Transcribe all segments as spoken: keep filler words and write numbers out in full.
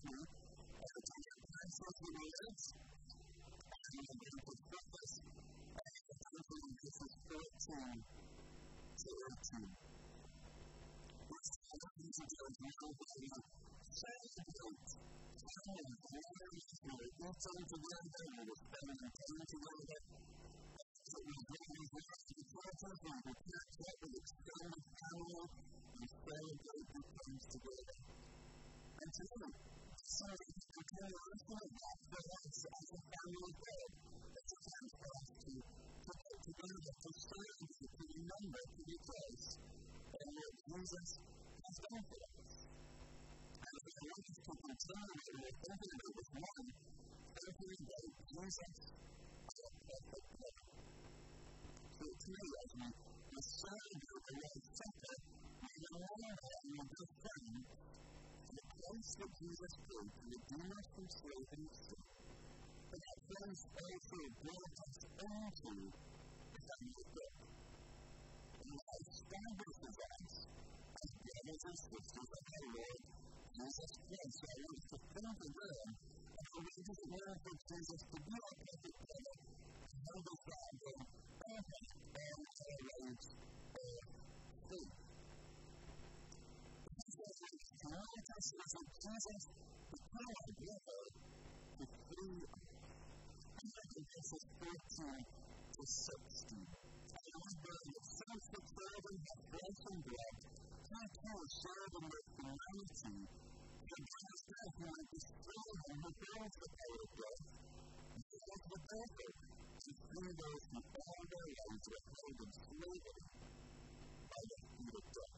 me, uh, to get answers to the words, and I'm going to focus on verses fourteen to eighteen. Which I want you to do as well, but we celebrate time, wonderful, good time together, we're spending time together. So we bring these words to the churches, we will catch up with extended family, and celebrate good times together. And today, so we can continue listening back for us as a family of God. It's a time for us to, to get together, to celebrate, to remember, to rejoice, and what Jesus has done for us. And if I want us to continue what we're thinking about this morning, thinking about Jesus, our perfect God. So today, as we, we celebrate the Lord's Supper, we remember and we give thanks the place that Jesus paid to redeem us from slavery to sin. But that place also brought us into the family of God. And that establishes us as brothers and sisters of our Lord Jesus Christ. So I want us to think again about what does it mean for Jesus to be our perfect brother, to hold us down from every all our lives of faith. To unite us as a Jesus, become our brother, to free us. And look at verses fourteen to sixteen. I remember that some that serve in the flesh and blood, he too serve in their humanity, to bring us to who might destroy him who bears the power of death. He was the brother to free those who all their lives were held in slavery by the fear of death.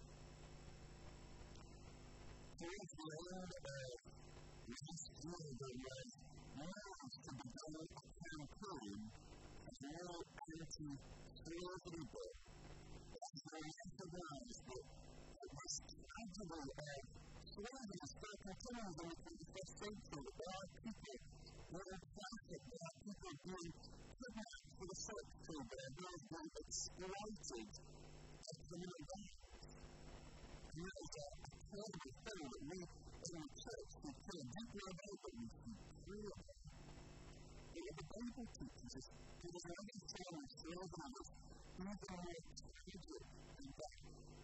Towards the end of last year, there was news to begin a campaign of more anti-slavery bill. As they recognized that it was tragedy of slavery still continues in the twenty-first century. There are people, there are plastic, there are people being kidnapped for the sex trade, there are those being exploited as criminal gangs. And that is a terrible thing that we in the church we care deeply about, but we should pray about. But what the Bible teaches is there is another form of slavery that's even more tragic than that.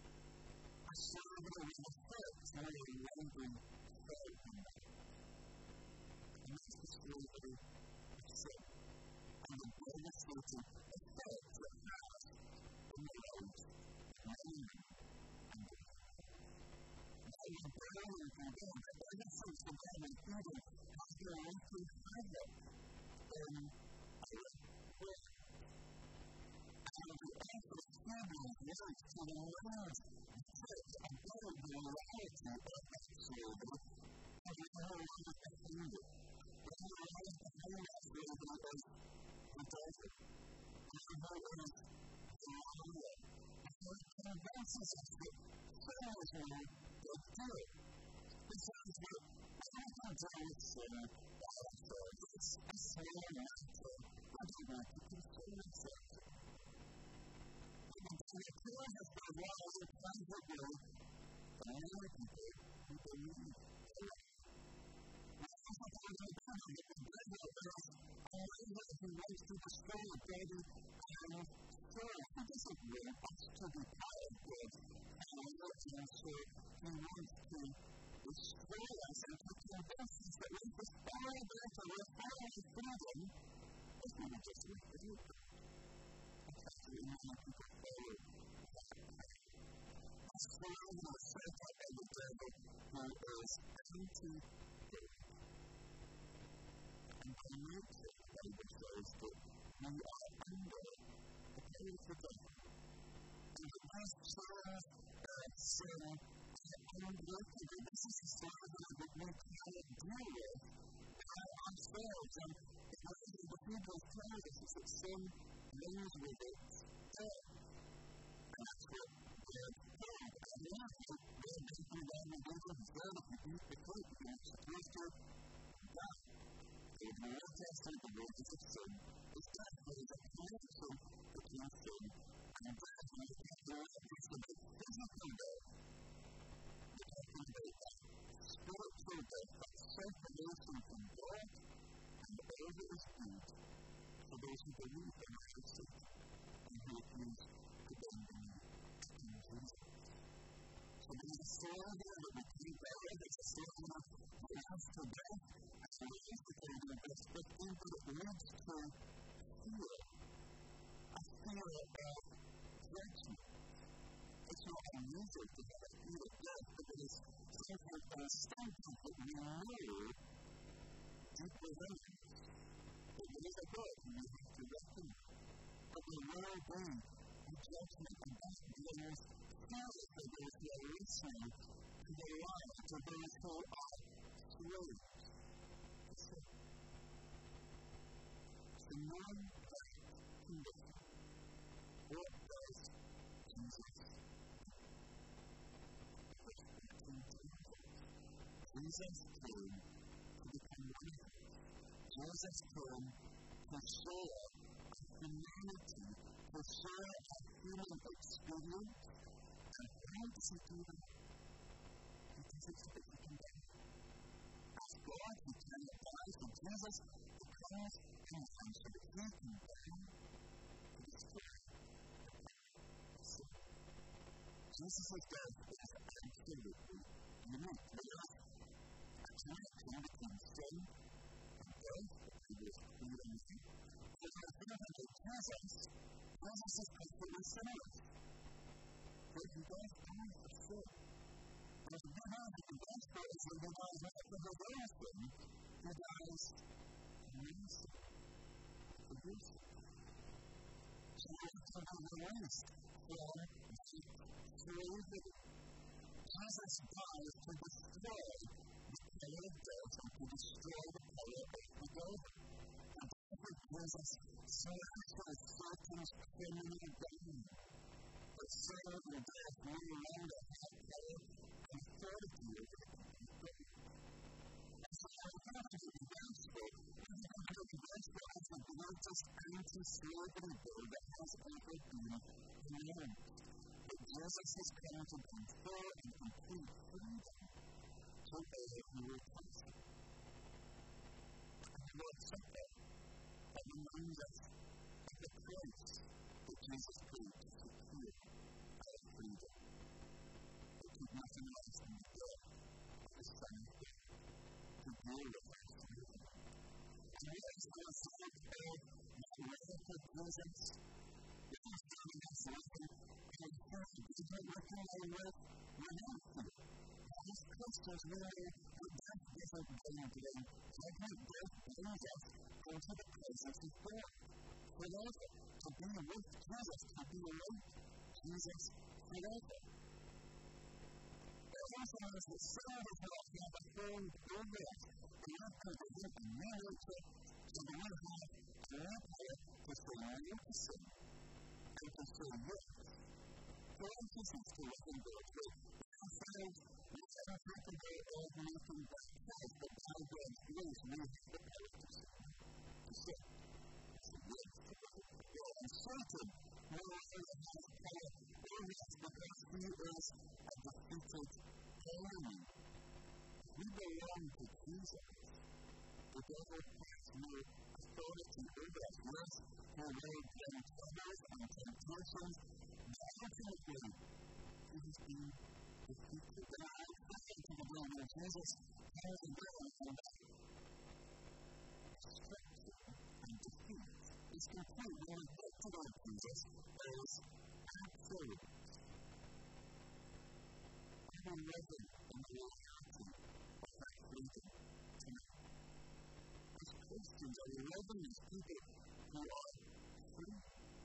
A slavery with effects more widely felt than that. And that's the slavery of sin. And the devastating effects it has on the lives of many and women. And we burn and condemn that ever since the Roman freedom has been wreaking havoc in our world. And the author of Hebrews writes to remind the church about the reality of that slavery, and we no longer defend it. We no longer defend that slavery as the devil. We know it as the liar. And it convinces us that sin is more than good. It says that we can do with sin by ourselves. It's a small matter. We don't need to concern ourselves with it. And it tells us that while we private way, there are many people who believe in it. We also find out that the devil is a leader who wants to destroy body and soul. He doesn't want us to be part of God. And so he wants to destroy us and to convince us that life is far better, we're far more freedom, if we would just live with it. Actually, many people follow that path. A slavery set up by the devil who is anti-God. And by nature, the Bible says that we are under the power of the devil. And that these chains of sin are unbreakable. This is a slavery that we cannot deal with by ourselves. And the way that the Hebrews tell us is that sin brings with it death. And that's what God did. And now, God did through that redemption. He said, if you eat the fruit, you're supposed to die. So if you want to see the wages of sin, it's death. There is a connection between sin and death. And it's not just about physical death. We're talking about that spiritual death, that self story here that we can't bear. There's a story of life to death. As we used to say in verse fifteen, but it leads to fear. A fear of judgment. It's not unusual to have a fear of death, but it is something instinctive that we know deep within us. But there is a God who we have to reckon with. But there will be a judgment, and that brings fear for those who are listening to the light, to those who are slaves. The non-perfect condition. What does Jesus do? Jesus came to become one of us. Jesus came to share humanity, to share a human experience, and how does he do that? He does it so that he can die. As God, he cannot die, so Jesus becomes human so that he can die to destroy the sin. Jesus' death is absolutely unique. There is a connection between sin and death, that he was freedom from. There's a feeling that Jesus, Jesus is completely sinless. But he does die for sin. There's a good news that the gospel is that he dies not for his own sin, he dies for your sin. For your sin. So he has to be released from the slavery. Jesus dies to destroy the power of death and to destroy the power of the devil. And therefore Jesus slashes Satan's criminal domain. But sin and death no longer have power and authority over the people. And so when we come to the gospel, we come to the gospel as the greatest anti-slavery bill that has ever been known. That Jesus has come to bring full and complete freedom to all who will trust him. And the Lord Supper reminds us of the price that Jesus paid to secure our freedom. It took nothing less than the death of his Son to deal with our sin. And we are still saved by the radical presence that is giving us living in a first vision working our life without fear. As Christians, we know that death doesn't bring today. Judgment, death brings us into the presence of God. Forever. To be with Jesus, to be with Jesus forever. It also means that sin does not have a hold over us. We have to present a new nature, so that we have a new power to say no to sin and to say yes. For instance, to what we go through, we find we can't think about all making by ourselves, but by God's grace, we have the power to say to sin. To yes to God. And Satan no longer has power over us because he is a defeated enemy. We belong to Jesus. The devil has no authority over us. Yes, he will bring troubles and temptations, but ultimately, he has been defeated. And I look forward to the day when Jesus comes again and destruction and defeat is complete. When we get to know Jesus, there is absolute. Are we living in the reality of that freedom tonight? As Christians, are we living as people who are free?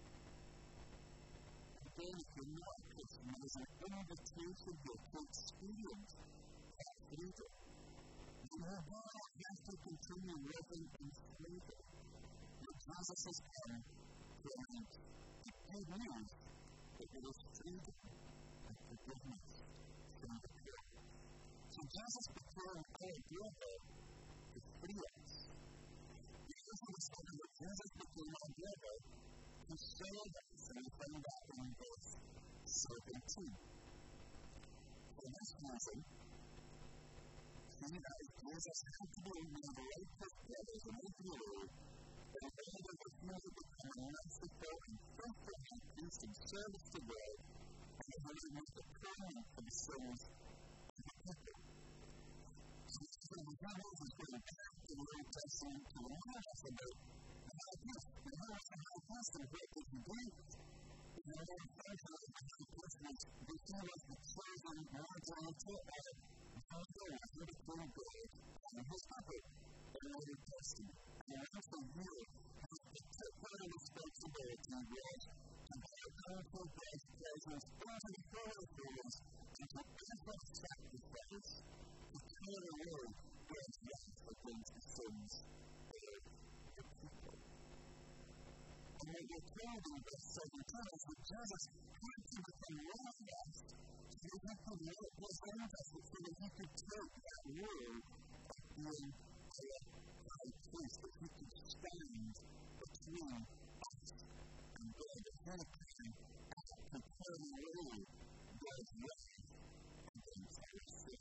Again, if we're not, it's an invitation here to experience that freedom. We will not have to continue living in freedom. Jesus has come to announce the good news that there is freedom and forgiveness from the pure. So Jesus became our brother to free us. We also discover that Jesus became our brother to save us, and we find that in verse seventeen. For this reason, see that Jesus had to be made right with brothers and with the Lord, and in order that he would become a merciful and faithful high priest in service to God, and he would make atonement for the sins is going back to the Old Testament to remind us about the high priest. And how is the high priest and what does he do? In the Lord Testament, the high priest was before us the chosen mortality of God in between God and his people in the Old Testament. And once a year, his particular responsibility was to go into God's presence, into the holy of holies, and to offer sacrifice to turn away God's wrath against the sins of the people. And what we're told in verse seventeen is that Jesus had to become one of us so that he could represent us, so that he could take that role of being our high priest, that he could stand between us and God, that he came to turn away God's wrath against our sin.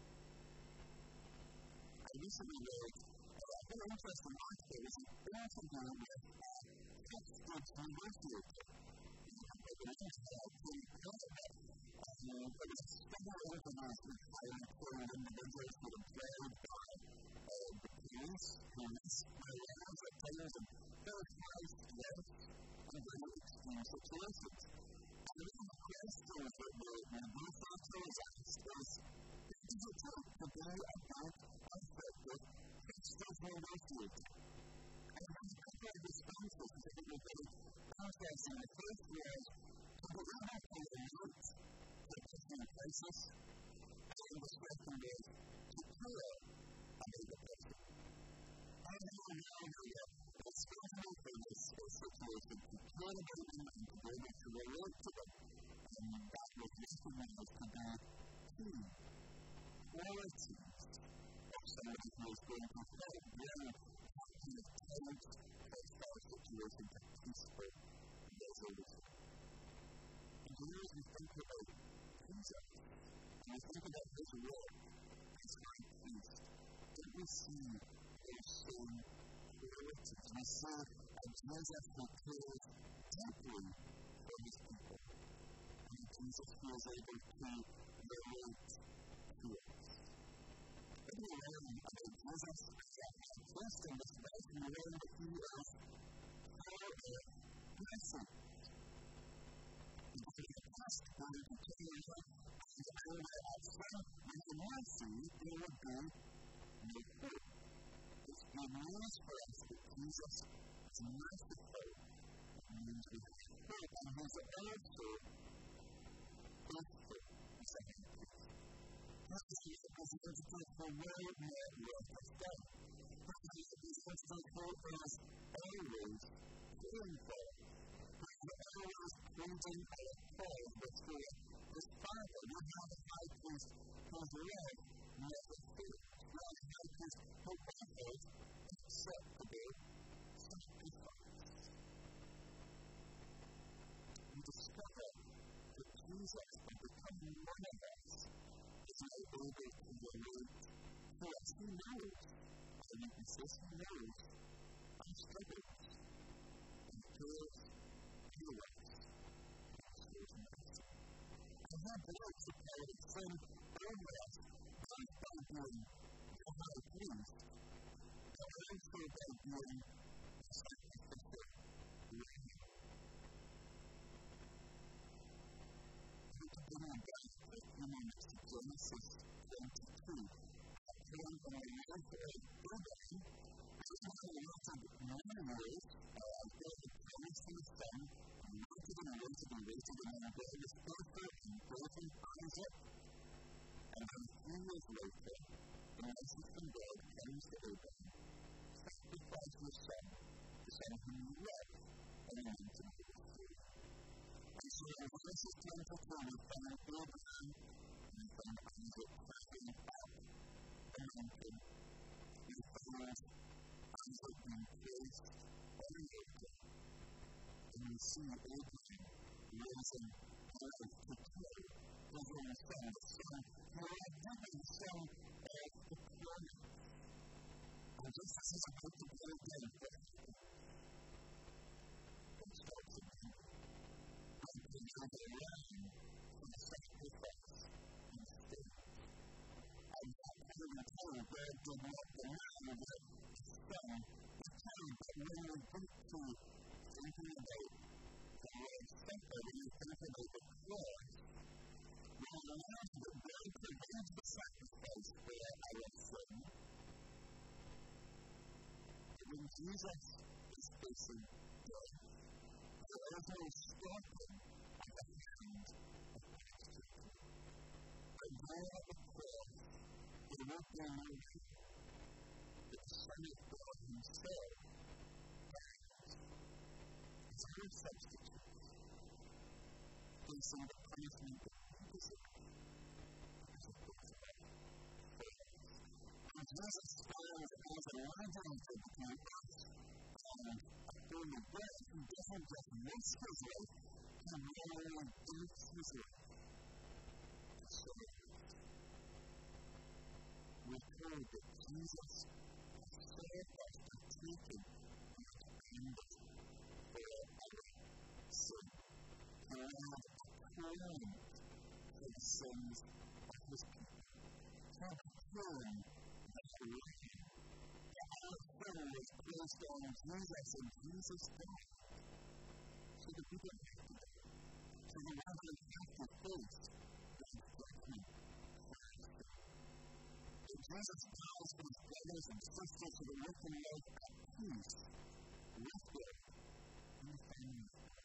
I recently read a very interesting article. It was an interview with Oxford University. It was held in Canada. There was several international highly individuals who were employed by the police, police, around at times, and very high stress and very extreme situations. And one of the questions that the researchers asked was, what does it take to be a good, effective Christian negotiator? And there was a couple of responses that I think were very interesting. The first was to be able to relate to a Christian crisis, and the second was to care about the person. I know now that it's possible for this situation to care about them and to be able to relate to them. And that was recognized to be two qualities of somebody who is going to help them to take our situation to peaceful resolution. And as we think about Jesus, and we think about his role as high priest, don't we see those same qualities? We see a Jesus who cares deeply for his people, and a Jesus who is able to relate to us. When we learn about Jesus as a high priest in this life, we learn that he is full of mercy. He is the past one to carry on, and on the outside, with the mercy, there would be no hope. It's good news for us that Jesus is merciful. It means we have hope, and he's also faithful. He's a high priest. His life is an integral network of God. His life is integral as always caring for. He is always pointing our cause before his Father. We have a high priest whose love never fails. We have a high priest who offers acceptable sacrifice. We discover that Jesus will become one of us is able to relate to us. He knows our weaknesses. He knows our struggles. And cares for us. He shows mercy. And he breaks the power of sin over us, not by being the high priest, but also by being the sacrificial lamb. To bring you back a few moments to Genesis twenty-two, account of the life of Abraham, this is not a lot of many years. God had promised him a son, and waited and waited and waited, and then God was faithful and gave him Isaac. And then a few years later, the message from God comes to Abraham, sacrifice your son, the son whom you love, and you want to make it free. And so in Genesis twenty-two, we find Abraham and we find Isaac climbing up the mountain. We find Isaac being placed on the altar. And we see Abraham raising Isaac to kill his own son, the son who had given the son of the promise. And just as he's about to be ordained for him, God stops him. Another lamb for the sacrifice instead. And that kind of time, God did not believe that some became, but when we think to thinking about the Lord's Supper, when you think about the cross, we realize that God provides the sacrifice for our sin. When Jesus is facing death, there is no stopping at the hand of Christ. But there at the cross, there will be no way that the Son of God Himself dies as our substitute, facing the punishment that He deserves. And Jesus stands as a mediator between us and a form of death who doesn't just risk His life, He willingly gives His life to save us. We heard that Jesus has saved us by taking His dependence for our sin. He laid atonement for the sins of His people. He became the Lamb. Our sin was placed on Jesus, and Jesus died. So that we don't have to die. So that we don't have to face the judgment for our sin. So Jesus dies for His brothers and sisters so that we can live at peace with God in the family of God.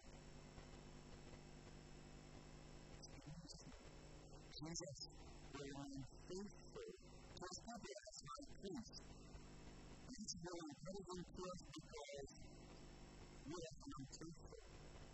Jesus remained faithful to His people as High Priest. He's willing everything to us because we have been unfaithful.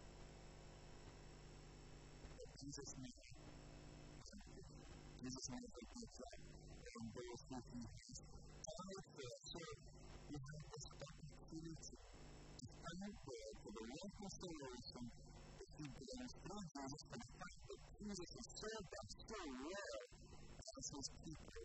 But Jesus made it. Jesus made it like that. And those who He has died for us. So we have this opportunity to thank God for the reconciliation that He brings through Jesus, for the fact that Jesus has served us so well as His people.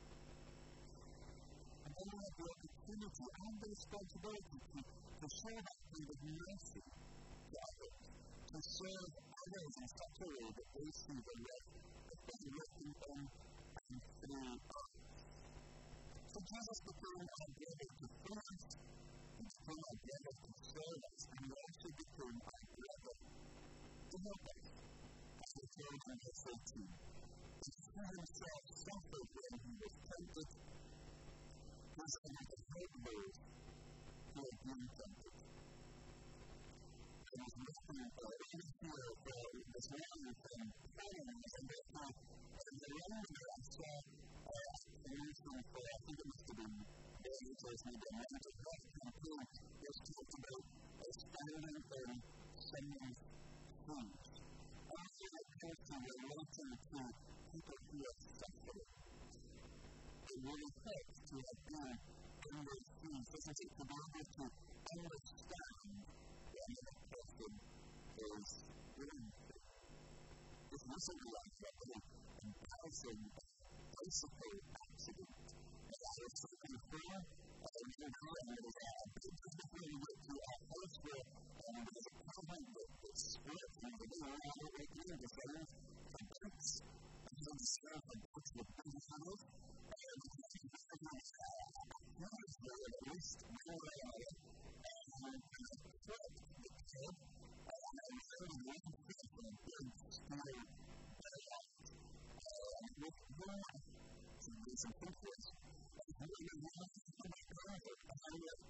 And then we have the opportunity and the responsibility to, to show that kind of mercy to others, to serve others in such a way that they see the love that God is working on and through us. So Jesus became our brother to free us, He became our brother to serve us, and He also became our brother to help us. As we told in verse eighteen, He Himself suffered when He was tempted. He was able to help those who are being tempted. There was nothing uh, in here for this morning from praying, and therefore, in the London, I saw uh, a movement for, I think it must have been Rangers, maybe a mental health campaign, which talked about uh, standing in someone's shoes. And I feel like person relating to people who are suffering. It really helps to have been in those shoes, doesn't it, to be able to understand what another person is going through. It's recently like that little embarrassing bicycle accident that I was talking for, and we were going, and it was a big just before we went to our house where um, there was a pavement that, that split, and we were all the way through the zone for bikes, and then the zone for bikes with big handles, and we could see the thing was noise there at least one way or another, and I flipped the kid, and I was able to make a fit from a big steel layout, and with one, some recent pictures, and really really to my brother, and I was,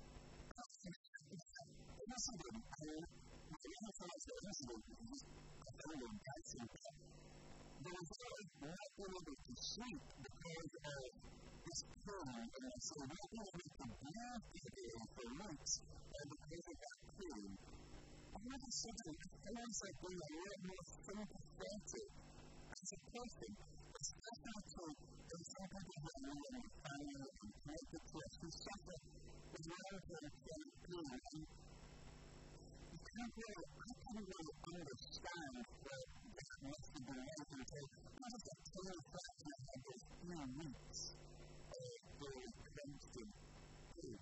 it wasn't a, I mean, the other thing is that this is a, I found a dancing bed. There was always not being able to sleep because of this pain, and so not being able to breathe today for months, and because of that pain, all of a sudden, it feels like being a lot more sympathetic as a person, especially to those some people who are in the family and connected to us who suffer with long-term chronic pain. And you can't really, I couldn't really understand what that must have been like until not just a total fraction of those few weeks of very constant pain.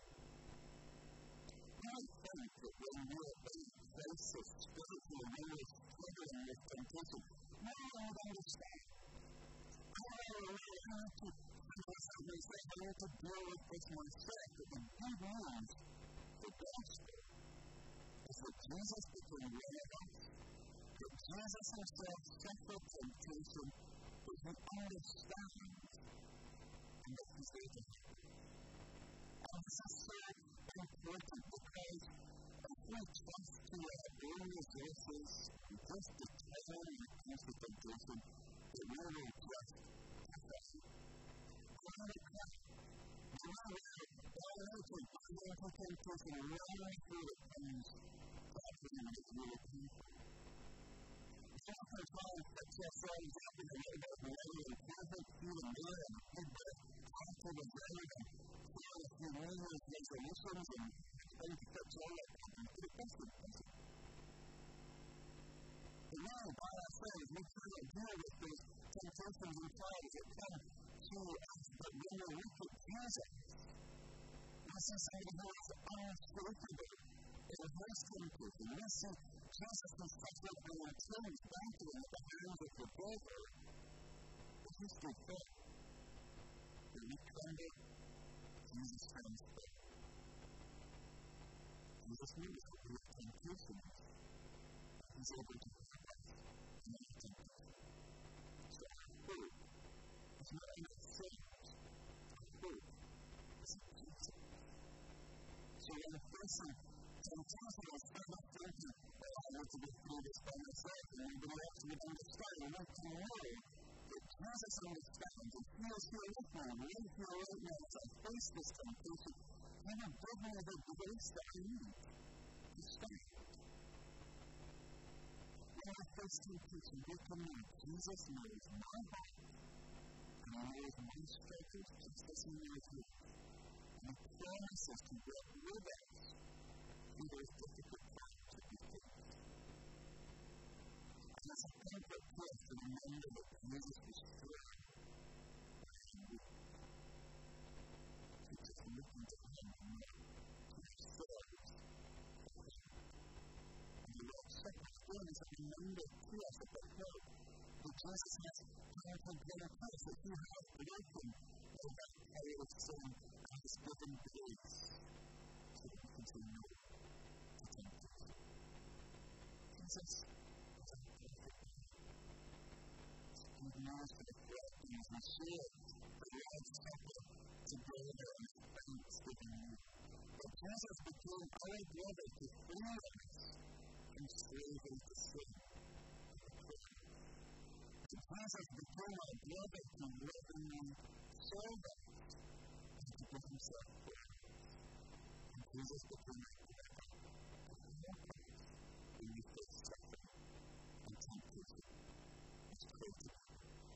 I think that when we're in place of spiritual, when we're struggling with temptation, we don't understand. I don't know how to figure this out. you say, I need to deal with this myself. But the good news, the gospel, is that Jesus became one of us, that Jesus himself suffered temptation, that he understands, and that he's there to help. And this is so important because if we trust to our own resources, just the time when it comes to temptation, that we will just fail. When we come, we will directly go into temptation right before it comes to happening with real people. We often try and fix ourselves up in a little bit of a way and perfect feeling good and good after the day and feel a few New Year's resolutions and things to fix all that happens, but it doesn't, does it? But really, by ourselves, we cannot deal with those temptations and trials that come to us, but when we look at Jesus, we see somebody who is unshakable in his temptation. We see Jesus who suffered an intense battling at the hands of the devil, but he stood firm. When we tremble, Jesus stands firm. Jesus knows that we have temptations. He's able to help us in our temptation. So our hope is not in ourselves. Our hope is in Jesus. So when a person temptation is ever thinking, well, I need to get through this by myself, and nobody else would understand, we can know that Jesus understands and he is here with me, and right here right now as I face this temptation, he will give me the grace that I need to stand. When I face temptation, we can know Jesus knows my heart, and he knows my struggles just as he knows yours. And he promises to work with us through those difficult times that we face. And it's a comfort to us to remember that Jesus was strong and weak. So just looking to him and not to ourselves. And the Lord's Supper again is a reminder to us of the hope that Jesus has come to give us, that he has broken all that power of sin and has given grace so that we can say no to temptation. Jesus is a perfect man. He knows for the correct things. He shared the Lord's Supper together in thanksgiving meal. But Jesus became our brother to free us from slavery to sin. Jesus became our brother to lovingly serve us and to give himself for us. And Jesus became our brother to help us when we face suffering and temptation. It's great to be.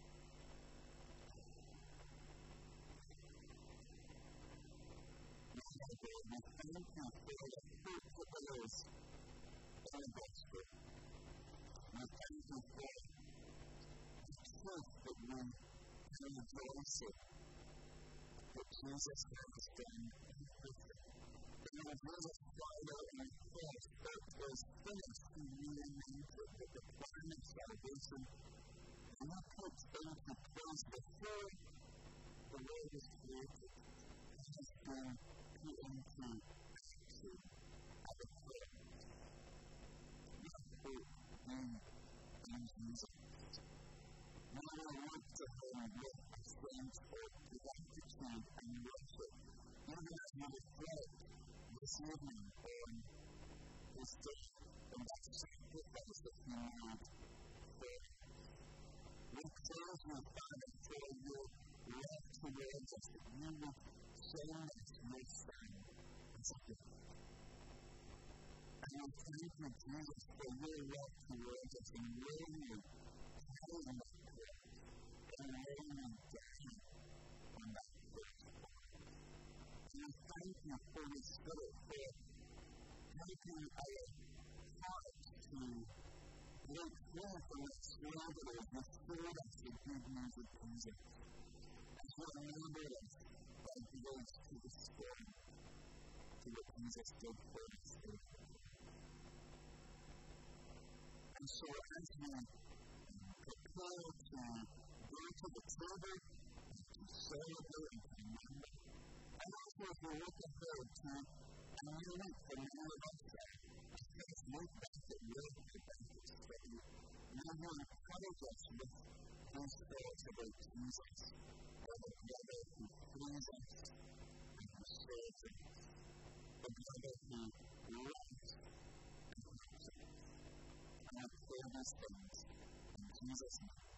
Lord, we thank you for the fruit of the Lord in the gospel. We thank you for truth that we can rejoice in, that Jesus has done everything. That when Jesus died out on the cross, that was finished, he reunited, that the plan of salvation we put into place before the world was created has been put into action at the cross. We hope in Jesus. We will look to him with a sense of gratitude and worship, even as we reflect this evening on his death and that sacrifice that he made for us. We praise you, Father, for your love towards us, that you would send us your Son as a gift. And we thank you, Jesus, for your love towards us and willingly carrying us and laying him down on that first cross. And we thank you, Holy Spirit, for helping our hearts to break free from the slavery that has restored us the good news of Jesus, and to enable us by grace to respond to what Jesus did for us. And so as we prepare to go to the table, to celebrate and to as we look ahead to a new week for many of us, as we look back at your Bible study, we will encourage us with these thoughts about Jesus, our brother who frees us and who saves us, the brother who loves and loves us. And I pray these things in Jesus' name.